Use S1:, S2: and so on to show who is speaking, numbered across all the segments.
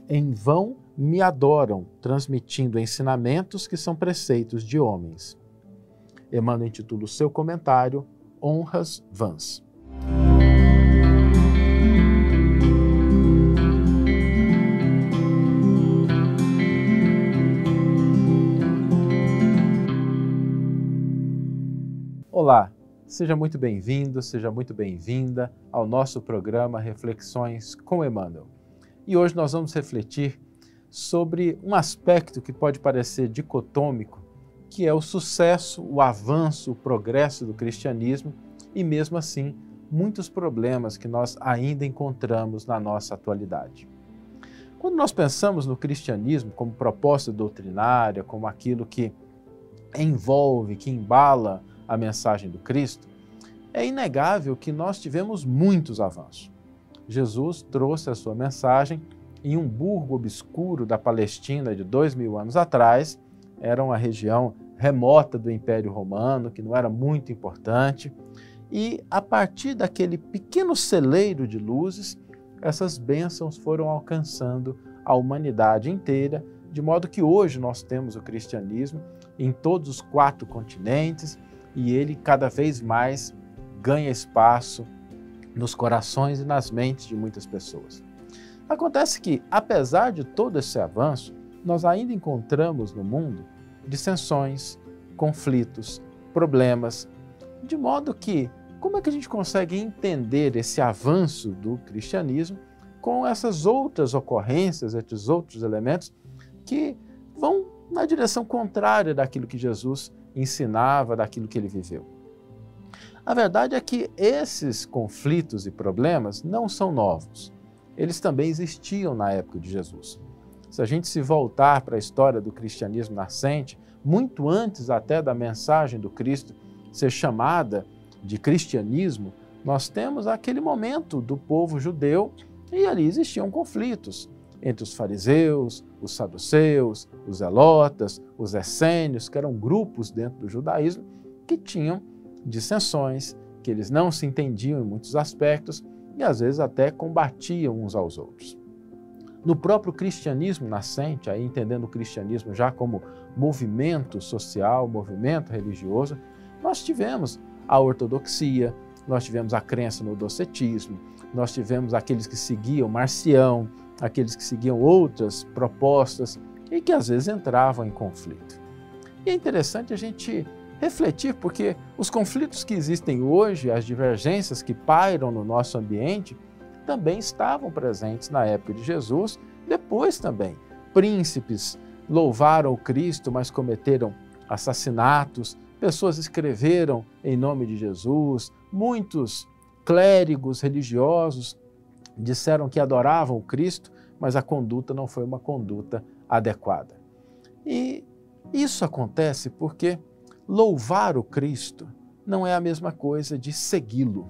S1: em vão me adoram, transmitindo ensinamentos que são preceitos de homens. Emmanuel intitula o seu comentário Honras Vãs. Olá, seja muito bem-vindo, seja muito bem-vinda ao nosso programa Reflexões com Emmanuel. E hoje nós vamos refletir sobre um aspecto que pode parecer dicotômico, que é o sucesso, o avanço, o progresso do cristianismo e, mesmo assim, muitos problemas que nós ainda encontramos na nossa atualidade. Quando nós pensamos no cristianismo como proposta doutrinária, como aquilo que envolve, que embala a mensagem do Cristo, é inegável que nós tivemos muitos avanços. Jesus trouxe a sua mensagem em um burgo obscuro da Palestina de 2000 anos atrás. Era uma região remota do Império Romano, que não era muito importante, e a partir daquele pequeno celeiro de luzes, essas bênçãos foram alcançando a humanidade inteira, de modo que hoje nós temos o cristianismo em todos os 4 continentes, e ele cada vez mais ganha espaço nos corações e nas mentes de muitas pessoas. Acontece que, apesar de todo esse avanço, nós ainda encontramos no mundo dissensões, conflitos, problemas, de modo que, como é que a gente consegue entender esse avanço do cristianismo com essas outras ocorrências, esses outros elementos que vão na direção contrária daquilo que Jesus ensinava, daquilo que ele viveu? A verdade é que esses conflitos e problemas não são novos. Eles também existiam na época de Jesus. Se a gente se voltar para a história do cristianismo nascente, muito antes até da mensagem do Cristo ser chamada de cristianismo, nós temos aquele momento do povo judeu e ali existiam conflitos entre os fariseus, os saduceus, os zelotas, os essênios, que eram grupos dentro do judaísmo que tinham dissensões, que eles não se entendiam em muitos aspectos e às vezes até combatiam uns aos outros. No próprio cristianismo nascente, aí entendendo o cristianismo já como movimento social, movimento religioso, nós tivemos a ortodoxia, nós tivemos a crença no docetismo, nós tivemos aqueles que seguiam Marcião, aqueles que seguiam outras propostas e que às vezes entravam em conflito. E é interessante a gente refletir, porque os conflitos que existem hoje, as divergências que pairam no nosso ambiente, também estavam presentes na época de Jesus, depois também. Príncipes louvaram o Cristo, mas cometeram assassinatos, pessoas escreveram em nome de Jesus, muitos clérigos religiosos disseram que adoravam o Cristo, mas a conduta não foi uma conduta adequada. E isso acontece porque louvar o Cristo não é a mesma coisa de segui-lo.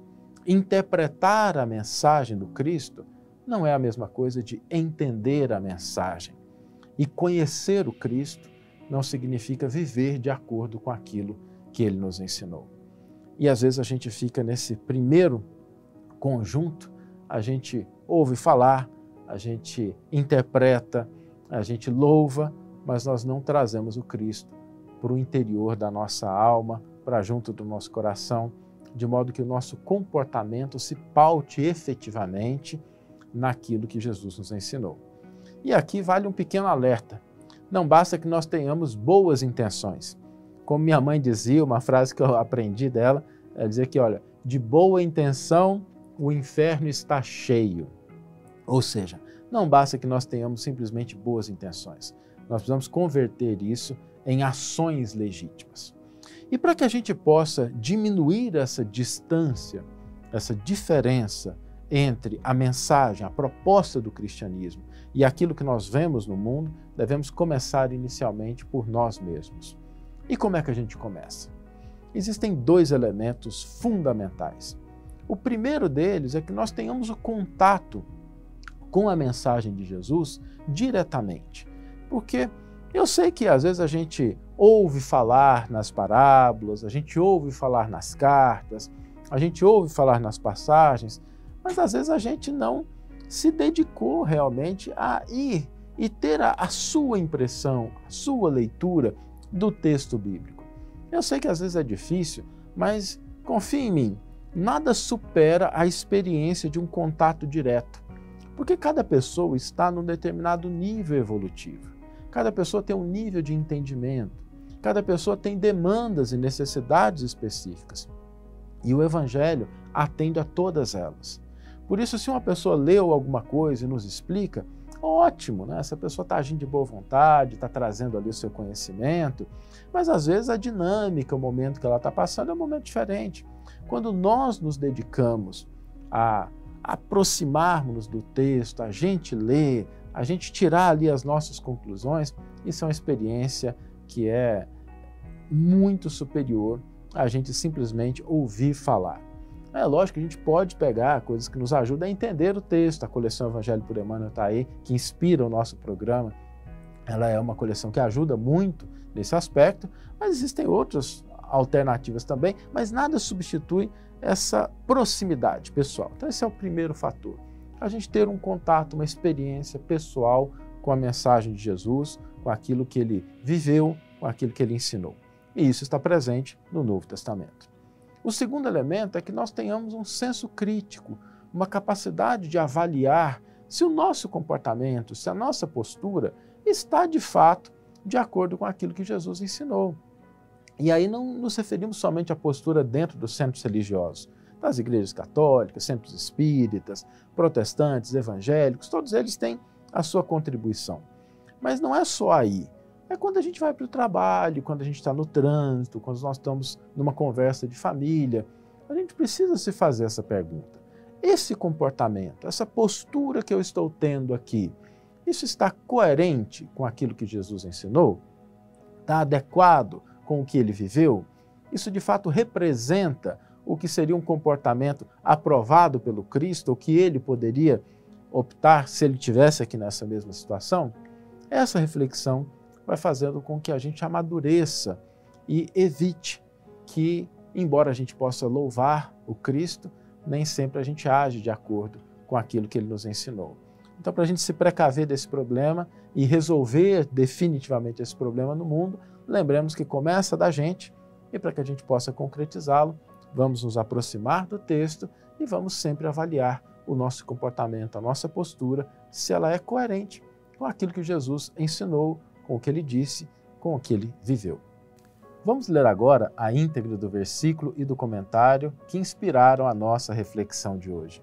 S1: Interpretar a mensagem do Cristo não é a mesma coisa de entender a mensagem. E conhecer o Cristo não significa viver de acordo com aquilo que ele nos ensinou. E às vezes a gente fica nesse primeiro conjunto, a gente ouve falar, a gente interpreta, a gente louva, mas nós não trazemos o Cristo para o interior da nossa alma, para junto do nosso coração, de modo que o nosso comportamento se paute efetivamente naquilo que Jesus nos ensinou. E aqui vale um pequeno alerta. Não basta que nós tenhamos boas intenções. Como minha mãe dizia, uma frase que eu aprendi dela, ela dizia que, olha, de boa intenção o inferno está cheio. Ou seja, não basta que nós tenhamos simplesmente boas intenções. Nós precisamos converter isso em ações legítimas. E para que a gente possa diminuir essa distância, essa diferença entre a mensagem, a proposta do cristianismo e aquilo que nós vemos no mundo, devemos começar inicialmente por nós mesmos. E como é que a gente começa? Existem 2 elementos fundamentais. O primeiro deles é que nós tenhamos o contato com a mensagem de Jesus diretamente. Porque eu sei que às vezes a gente ouve falar nas parábolas, a gente ouve falar nas cartas, a gente ouve falar nas passagens, mas às vezes a gente não se dedicou realmente a ir e ter a sua impressão, a sua leitura do texto bíblico. Eu sei que às vezes é difícil, mas confie em mim, nada supera a experiência de um contato direto, porque cada pessoa está num determinado nível evolutivo, cada pessoa tem um nível de entendimento, cada pessoa tem demandas e necessidades específicas, e o Evangelho atende a todas elas. Por isso, se uma pessoa leu alguma coisa e nos explica, ótimo, né? Essa pessoa está agindo de boa vontade, está trazendo ali o seu conhecimento, mas às vezes a dinâmica, o momento que ela está passando é um momento diferente. Quando nós nos dedicamos a aproximarmos do texto, a gente ler, a gente tirar ali as nossas conclusões, isso é uma experiência que é muito superior a gente simplesmente ouvir falar. É lógico que a gente pode pegar coisas que nos ajudam a entender o texto. A coleção Evangelho por Emmanuel está aí, que inspira o nosso programa. Ela é uma coleção que ajuda muito nesse aspecto, mas existem outras alternativas também, mas nada substitui essa proximidade pessoal. Então esse é o primeiro fator. A gente ter um contato, uma experiência pessoal com a mensagem de Jesus, com aquilo que ele viveu, com aquilo que ele ensinou. E isso está presente no Novo Testamento. O segundo elemento é que nós tenhamos um senso crítico, uma capacidade de avaliar se o nosso comportamento, se a nossa postura está de fato de acordo com aquilo que Jesus ensinou. E aí não nos referimos somente à postura dentro dos centros religiosos, das igrejas católicas, centros espíritas, protestantes, evangélicos, todos eles têm a sua contribuição. Mas não é só aí. É quando a gente vai para o trabalho, quando a gente está no trânsito, quando nós estamos numa conversa de família, a gente precisa se fazer essa pergunta. Esse comportamento, essa postura que eu estou tendo aqui, isso está coerente com aquilo que Jesus ensinou? Está adequado com o que ele viveu? Isso de fato representa o que seria um comportamento aprovado pelo Cristo, ou que ele poderia optar se ele estivesse aqui nessa mesma situação? Essa reflexão vai fazendo com que a gente amadureça e evite que, embora a gente possa louvar o Cristo, nem sempre a gente age de acordo com aquilo que ele nos ensinou. Então, para a gente se precaver desse problema e resolver definitivamente esse problema no mundo, lembremos que começa da gente, e para que a gente possa concretizá-lo, vamos nos aproximar do texto e vamos sempre avaliar o nosso comportamento, a nossa postura, se ela é coerente com aquilo que Jesus ensinou, com o que ele disse, com o que ele viveu. Vamos ler agora a íntegra do versículo e do comentário que inspiraram a nossa reflexão de hoje.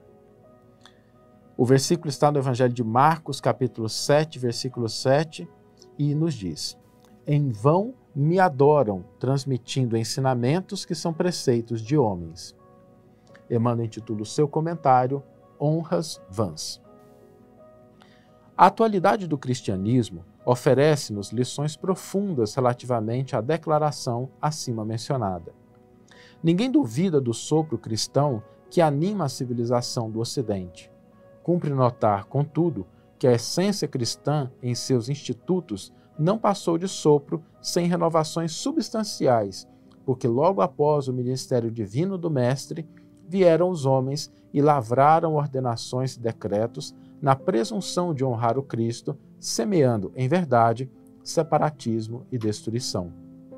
S1: O versículo está no Evangelho de Marcos, capítulo 7, versículo 7, e nos diz: "Em vão me adoram, transmitindo ensinamentos que são preceitos de homens." Emmanuel intitula o seu comentário Honras Vãs. A atualidade do cristianismo oferece-nos lições profundas relativamente à declaração acima mencionada. Ninguém duvida do sopro cristão que anima a civilização do Ocidente. Cumpre notar, contudo, que a essência cristã em seus institutos não passou de sopro sem renovações substanciais, porque logo após o ministério divino do Mestre, vieram os homens e lavraram ordenações e decretos na presunção de honrar o Cristo, semeando, em verdade, separatismo e destruição.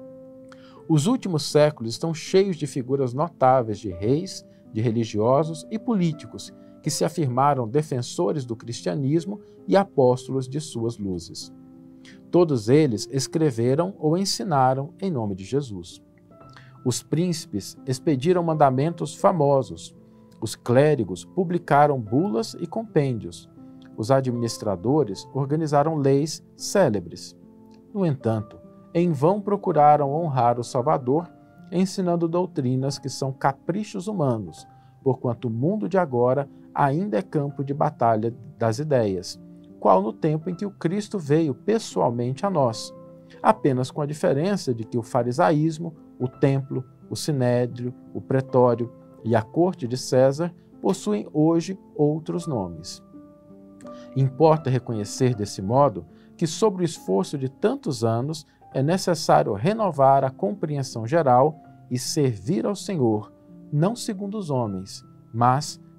S1: Os últimos séculos estão cheios de figuras notáveis de reis, de religiosos e políticos que se afirmaram defensores do cristianismo e apóstolos de suas luzes. Todos eles escreveram ou ensinaram em nome de Jesus. Os príncipes expediram mandamentos famosos, os clérigos publicaram bulas e compêndios, os administradores organizaram leis célebres. No entanto, em vão procuraram honrar o Salvador, ensinando doutrinas que são caprichos humanos, porquanto o mundo de agora ainda é campo de batalha das ideias, qual no tempo em que o Cristo veio pessoalmente a nós, apenas com a diferença de que o farisaísmo, o templo, o sinédrio, o pretório e a corte de César possuem hoje outros nomes. Importa reconhecer desse modo que, sobre o esforço de tantos anos, é necessário renovar a compreensão geral e servir ao Senhor, não segundo os homens, mas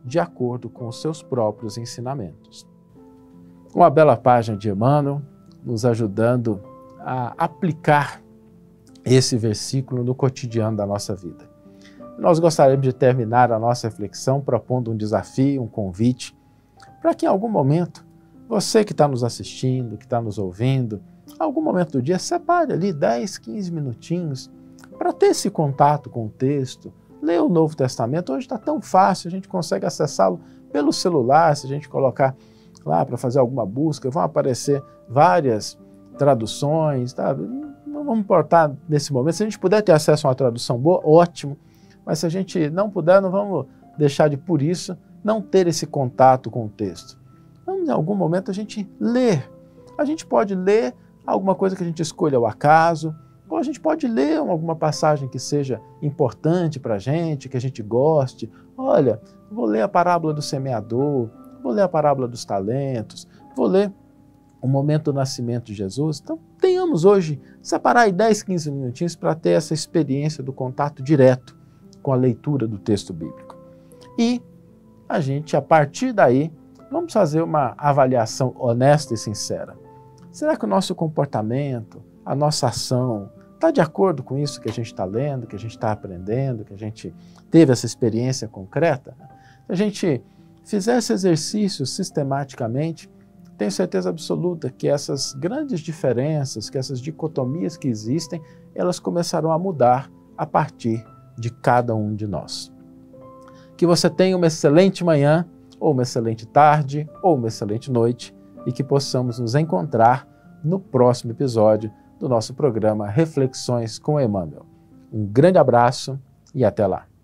S1: de acordo com os seus próprios ensinamentos. Uma bela página de Emmanuel nos ajudando a aplicar esse versículo no cotidiano da nossa vida. Nós gostaríamos de terminar a nossa reflexão propondo um desafio, um convite, para que em algum momento, você que está nos assistindo, que está nos ouvindo, algum momento do dia, separe ali 10, 15 minutinhos para ter esse contato com o texto, ler o Novo Testamento. Hoje está tão fácil, a gente consegue acessá-lo pelo celular, se a gente colocar lá para fazer alguma busca, vão aparecer várias traduções, tá? Não vamos importar nesse momento. Se a gente puder ter acesso a uma tradução boa, ótimo, mas se a gente não puder, não vamos deixar de, por isso, não ter esse contato com o texto. Vamos, em algum momento, a gente ler. A gente pode ler alguma coisa que a gente escolha ao acaso, ou a gente pode ler alguma passagem que seja importante para a gente, que a gente goste. Olha, vou ler a parábola do semeador, vou ler a parábola dos talentos, vou ler o momento do nascimento de Jesus. Então, tenhamos hoje, separar aí 10, 15 minutinhos para ter essa experiência do contato direto com a leitura do texto bíblico. E a gente, a partir daí, vamos fazer uma avaliação honesta e sincera. Será que o nosso comportamento, a nossa ação, está de acordo com isso que a gente está lendo, que a gente está aprendendo, que a gente teve essa experiência concreta? Se a gente fizer esse exercício sistematicamente, tenho certeza absoluta que essas grandes diferenças, que essas dicotomias que existem, elas começarão a mudar a partir de cada um de nós. Que você tenha uma excelente manhã, ou uma excelente tarde, ou uma excelente noite, e que possamos nos encontrar no próximo episódio do nosso programa Reflexões com Emmanuel. Um grande abraço e até lá!